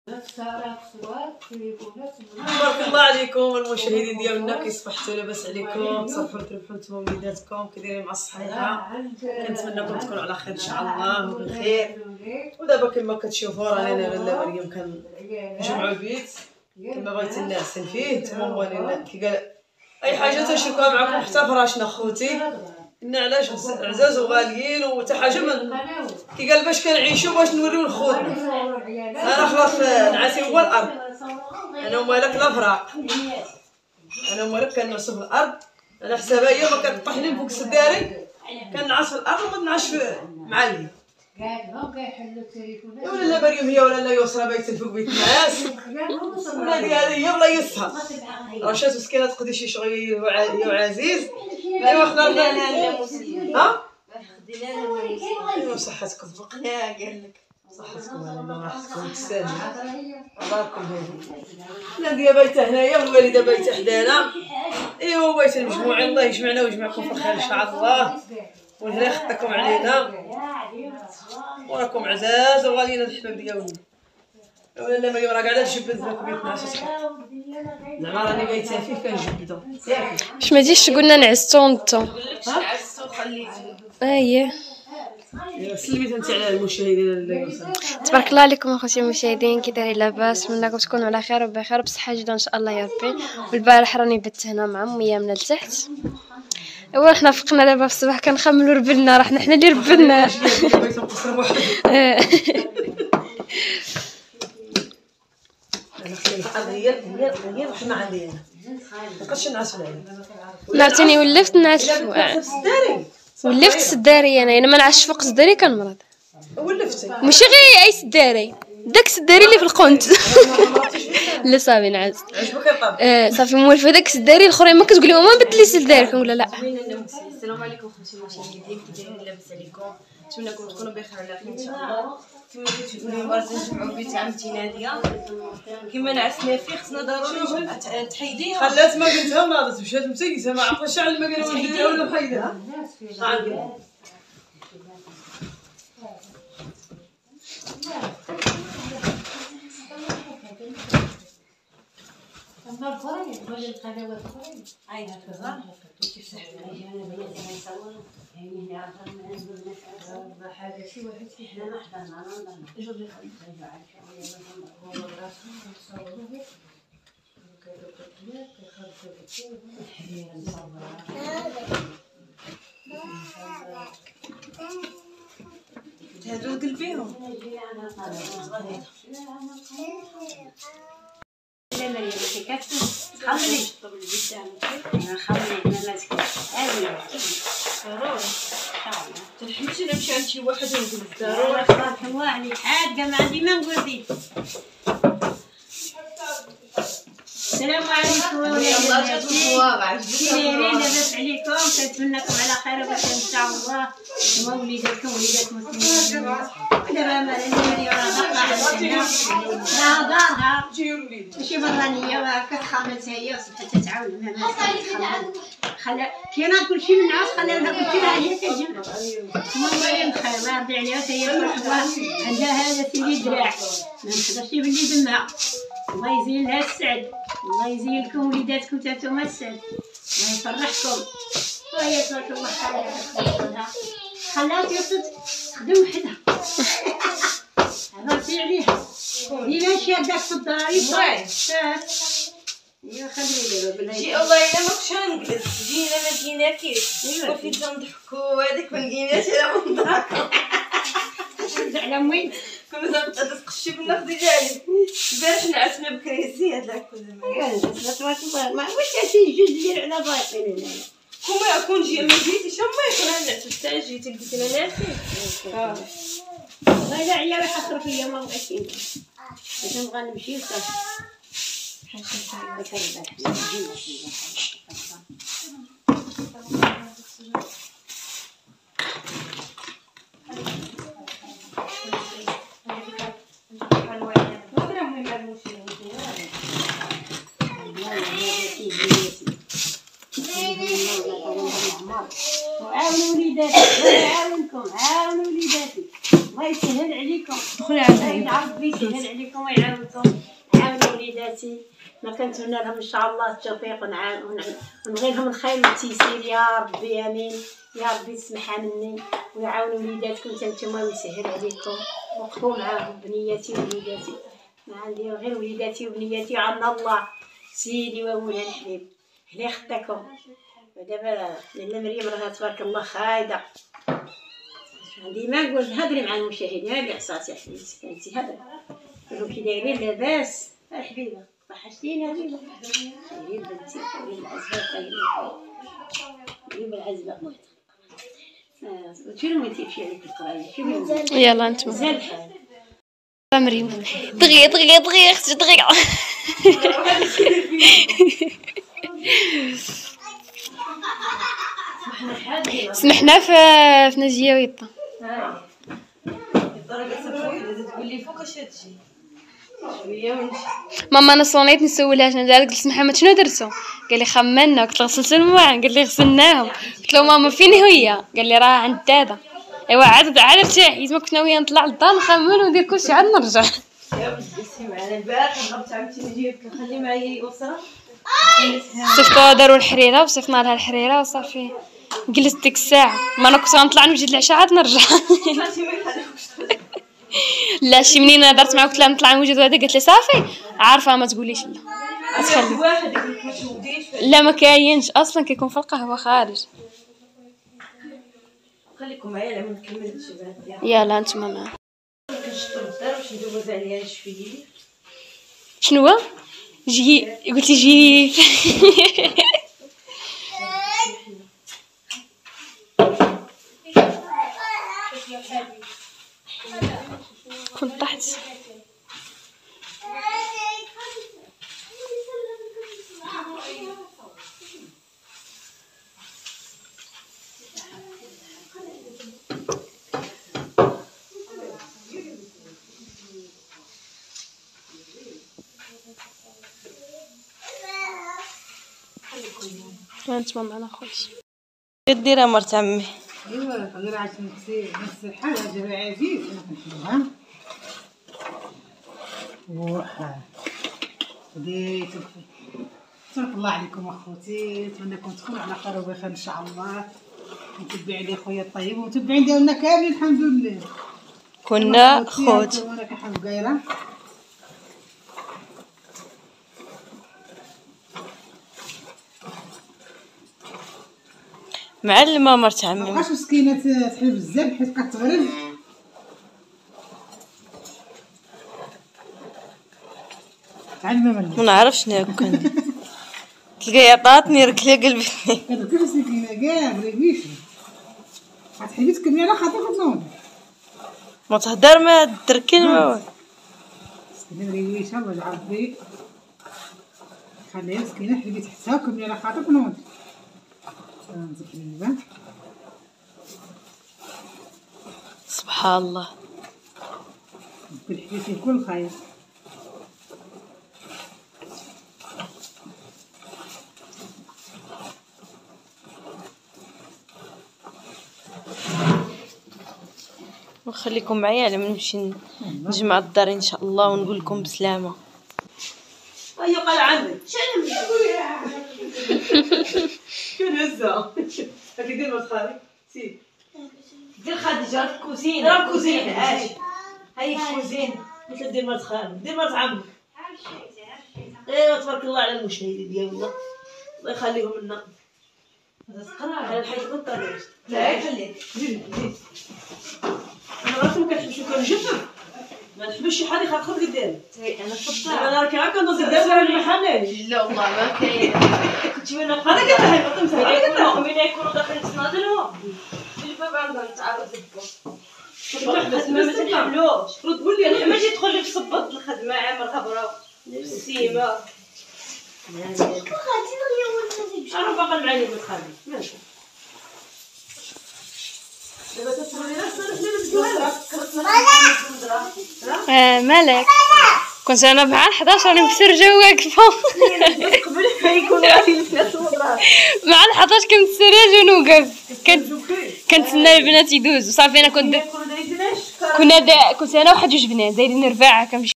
بارك الله عليكم المشاهدين ديالنا، كيصبحتوا لاباس عليكم؟ تصبحوا تربحوا نتوما وليداتكم، كيدايرين مع الصحيحه؟ كنتمنىكم تكونوا على خير ان شاء الله وبخير. ودابا كما كتشوفوا راني انا لاله مريم كنجمعوا البيت كما بغيت الناس فيه. نتوما موالين كي قال اي حاجه تنشاركوها معكم، حتى فراشنا خوتي قلنا علاش عزاز وغاليين وحتى حاجه كي قال باش كنعيشوا باش نوريو لخوتنا. انا خلاص نعاسي هو الارض، انا ومالك لا فراق، انا ومالك كنعسو في الارض. انا حسابها هي ما كتطيحني فوق السداري، كنعس في الارض وما نعش مع الليل. ولا لا مريم هي ولا لا يسرى بايته فوق بيت الناس، ولا هذه هي ولا يسها رشات مسكينه تقضي شي شغل هي وعزيز. ايوا خدنا ها صحتكم قال لك صحتكم على راحتكم تستاهلوا داركم هذه. الناديه بايته هنايا والوالده بايته حدانا. ايوا بايته المجموعين، الله يجمعنا ويجمعكم في الخير ان شاء الله، والهنا يخطيكم علينا وراكم عزاز وغاليين الحباب ديالنا. ولا مريم راه قاعده تجبد لكم بيتنا صحيح، زعما راني بايته فيه كنجبدو باش ما تجيش قلنا نعستو نتا. نعستو خليتو اييه. سلميت انت على المشاهدين اللي تبارك الله عليكم اخوتي المشاهدين، كي دايرين لاباس؟ نتمنىكم تكونوا على خير وبخير وبصحه جيده ان شاء الله يا ربي. والبارح راني بت هنا مع امي من لتحت. ايوا حنا فقنا دابا في الصباح كنخملوا ربلنا، راه حنا اللي ربلنا. هي رحمه علينا ما بقاش نعس في العين. عرفتيني ولفت نعس ولفت سداري. انا ما نعسش فوق سداري كنمرض. ولفتي ماشي غير اي سداري، داك السداري اللي في القنت. لا صافي نعس. عجبك الطبق؟ صافي مولفه داك السداري. الاخرين ما كتقولي ماما بدلي سداري، كنقول لا. السلام عليكم خوتي المشاهدين، كي دايرين؟ لاباس عليكم؟ نتمنىكم تكونوا بخير وعلى خير ان شاء الله. كما كتشوفوا اليوم راه نجمعوا بيت عمتي ناديه، كما نعسنا فيه خصنا ضروري تحيديها. خلات ما قلتها وناضت مشات مسيسه، ما عرفتش على ما قالوا نديرها ولا محيدها. هادو قلبيهم لا مريم انت كاتبه خمري طبل قدام خمري انا ماسكه هذه ضروري تنحمسي نمشي عند شي واحد ونقول ضروري خلاص واعي حاجه ما عندي ما نقول فيه. السلام عليكم ورحمه الله لاباس عليكم؟ كنتمنىكم على خير وبخير ان شاء الله، ووليداتكم وليدات المسلمين. ودابا مريم راه دارها ماشي برانيه، راه كتخمت هي وصبحت تتعاون مع خلا كاينه كلشي من عاش خلينا كلشي راه هي كتجمع. مريم بخير راه رضي عليها حتى هي مرحبا. عندها هذا سيدي دراع ما نقدرش بلي دمها. الله يزين لها السعد، الله يزين لكم وليداتكم حتى نتوما السعد، الله يفرحكم. وهي تبارك الله خالها خلاها تخدم وحدها. عرفتي عليها ديما شاداك في الدار يا خليني بالله شي والله الا ما كنتش غنجلس. جينا ما جيناكيش وفين تنضحكوا هذيك ما لقيناش على منظرك. على وين كنا تتقشي بنا خديجه باش نعسنا بكريسي هذاك كل ما واش شي جوج ديال على بايقين هنايا. كما يكون جي ما جيتيش ما يكون نعس حتى جيتي لقيتينا ناسين. والله لا عيا يحصروا فيا ما بغيتش باش نبغى نمشي وصافي. وعاونوا وليداتي، يعاونكم، عاونوا وليداتي، الله يسهل عليكم. دخلي على يعرف يسهل عليكم ويعاونكم. وليداتي ما كنتمنى لهم ان شاء الله التوفيق ونبغي لهم الخير والتيسير يا ربي امين. يا ربي تسمحها مني ويعاون وليداتكم نتوما ويسهل عليكم وقفوا معاهم بنياتي ووليداتي. ما عندي غير وليداتي وبنياتي وعنا الله سيدي ومولاي الحبيب على خداكم. ودابا لاله مريم راها تبارك الله خايده. عندي ما نقول هضري مع المشاهدين كاع صافي حبيبتي فهمتي هضري قولوا كي دايرين لاباس الحبيبه وحشتيني حبيبه خيرين بنتي خيرين العزبه خيرين العزبه شنو انتي تمشي عليك القرايه شنو يلا انتم زاد الحال مريم دغيا اختي دغيا سمحنا في نجيه ويطا ماما انا صونيت نسولها شنو دارت. قلت محمد شنو درتو؟ قال لي خمنا. قلت له غسلت المواعن. قال لي غسلناهم. قلت له ماما فين هي؟ قال لي راه عند دادا. ايوا عاد ارتاحي ما كنت ناويه نطلع للدار نخمم وندير كلشي عاد نرجع. يا بزاف معنا البارح هربت عمتي نجيب نخلي معايا يسرا صيفطوها داروا الحريره وصيفطنا لها الحريره وصافي جلست ديك الساعه. ما انا كنت غنطلع نوجد العشاء عاد نرجع. لا شي منين درت معاها قلت لها نطلع نوجد هذا قالت لي صافي عارفه ما تقوليش لا واحد يقول لك ما توديش لا ما كاينش اصلا كيكون في القهوه خارج. خليكم معايا لما نكمل الشباب يلا نتوما معايا. كنشطب الدار باش ندوز عليها شويه. شنو جي قلتي جي كنت طحت. انتما معنا خوتي ديرها مرت عمي. ايوا غير عشان نفس الحال هذا عزيز انا كنحبها وحا بديت تبارك الله عليكم اخوتي. نتمنىكم تكونوا على خير وبخير ان شاء الله. متبعين لي خويا الطيب ومتبعين ديالنا كاملين الحمد لله كنا خوت راك حبقيره معلمه مرت عمي. مابقاش مسكينه تحل بزاف حيت كتغرز. تعلمي ما نعرفش ناكل تلقاي عطاتني ركله قلبتني. كتركب مسكينه كاع بريويشي غتحبي تكملي على خاطرك نوض ما تهدر ما تركن ما مسكينه بريويشي الله يجعل بيك خليها مسكينه حبي تحتها وكملي على خاطرك نوض. تقريبا سبحان الله كل حبي فيه كل خير. وخليكم معايا على ما نمشي نجمع الدار ان شاء الله ونقول لكم بسلامه. ايوا قال عمي شنو هزه هاكي دير مرت خالي سير دير خديجه في الكوزينه. راه الكوزينه عايش هاي في الكوزينه مثل دير مرت خالي دير مرت عمك. ايوا تبارك الله على المشاهدين ديالنا الله يخليهم لنا. على الحيط بالطريق لا خليك زيد انا راسي ما كنحبش كنجفف ما نحبش شي حد يخاف قدامي. انا فضلت انا راكي هكا ندوز قدام راه المحل. لا والله ما كاين كنت وين هذا قلت لها بطل مسحي من يكونوا داخلين تصنادلهم الباب عندنا نتعرض للباب ما تنحملوش رد قول لي ما جيت تدخل لي في صباط الخدمه عامر غبره السيمه انا باقا معايا بتخلي ماشي مالك كنت انا مع 11 راني متسرجه واقفه قبل ما يكون غادي الناس المدرسه مع 11 كنت متسرجه ونوقف كنتسنى البنات يدوزوا صافي. انا كنت انا وواحد جوج بنات دايرين رباعه كنمشي